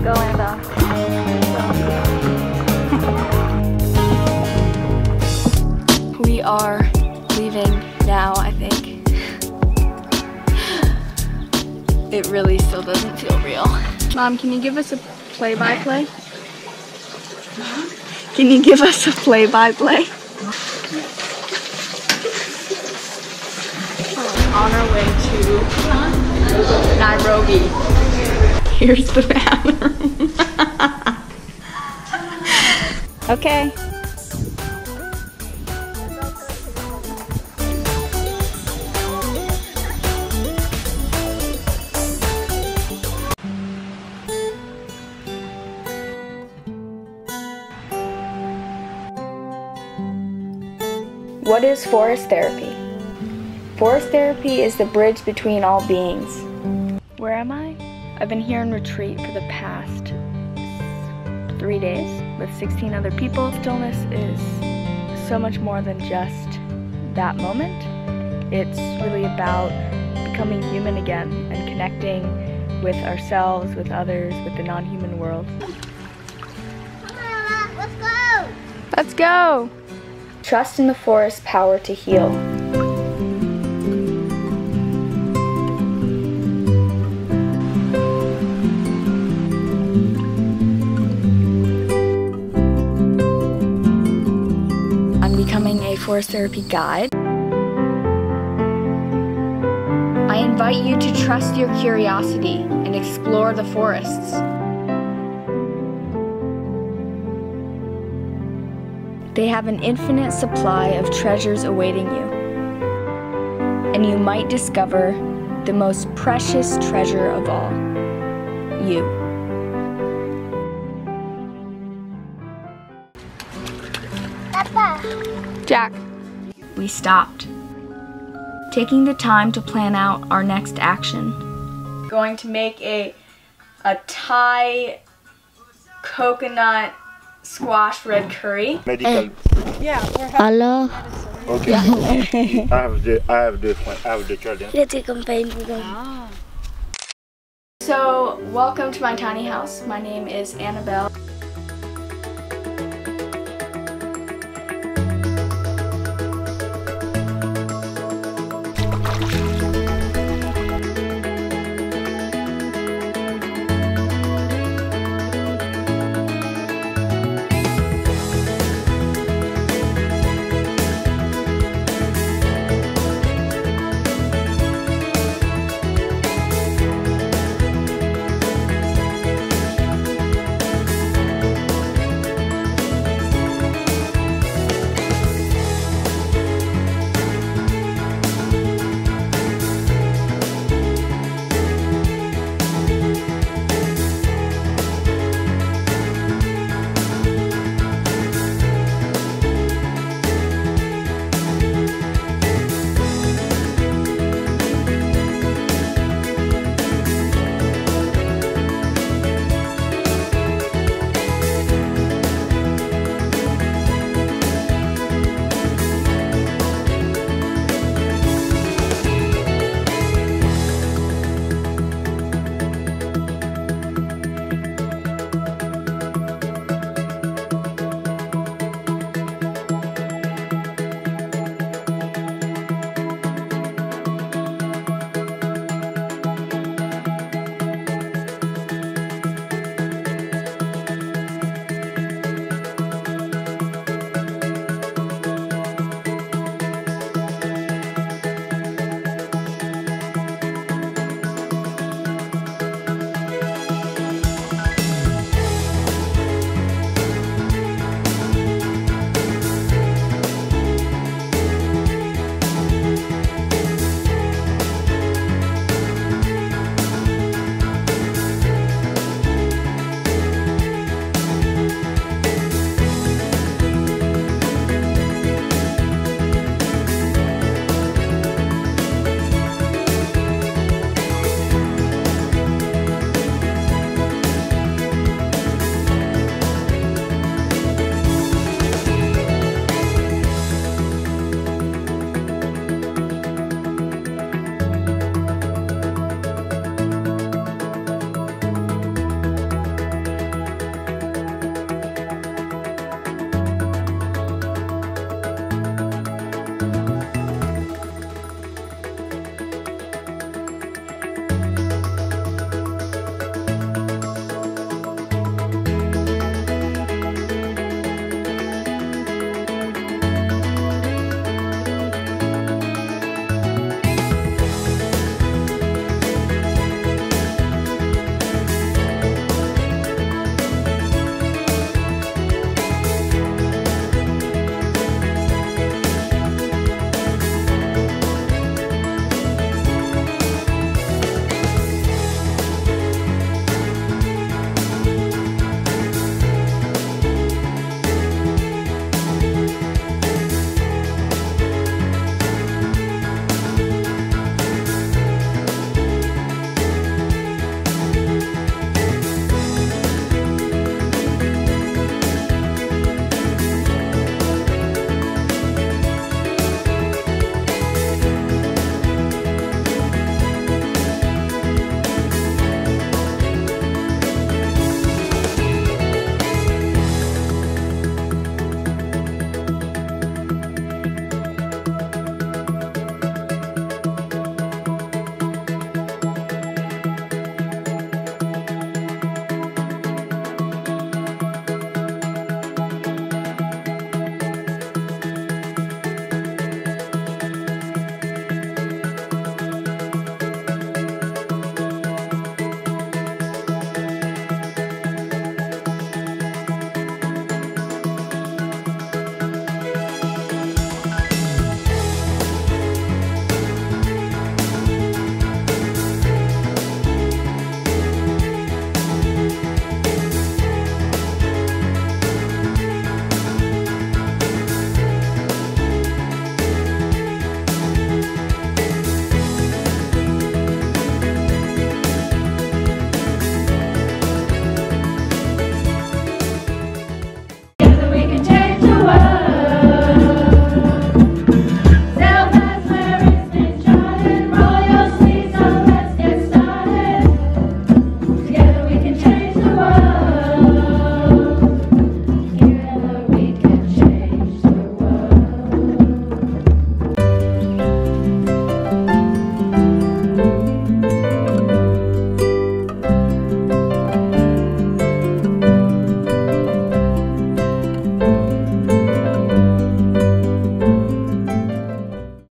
Go, Annabelle. We are leaving now, I think. It really still doesn't feel real. Mom, can you give us a play-by-play? Can you give us a play-by-play? On our way to Nairobi. Here's the bathroom. Okay. What is forest therapy? Forest therapy is the bridge between all beings. Where am I? I've been here in retreat for the past 3 days with 16 other people. Stillness is so much more than just that moment. It's really about becoming human again and connecting with ourselves, with others, with the non-human world. Let's go! Let's go! Trust in the forest's power to heal. I'm becoming a forest therapy guide. I invite you to trust your curiosity and explore the forests. They have an infinite supply of treasures awaiting you, and you might discover the most precious treasure of all, you. Papa. Jack. We stopped, taking the time to plan out our next action. Going to make a Thai coconut squash red curry. Medical. Yeah, we're Hello. Okay. I have the children. Let's campaign. So, welcome to my tiny house. My name is Annabelle.